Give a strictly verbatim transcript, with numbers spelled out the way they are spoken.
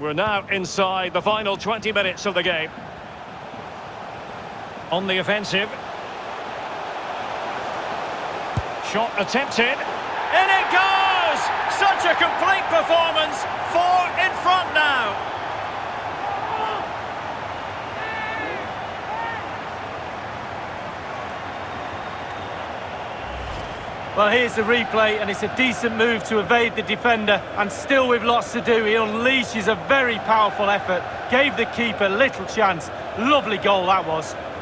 We're now inside the final twenty minutes of the game. On the offensive. Shot attempted. In it goes! Such a complete performance. Four in front now. Well, here's the replay, and it's a decent move to evade the defender, and still with lots to do. He unleashes a very powerful effort, gave the keeper little chance. Lovely goal that was.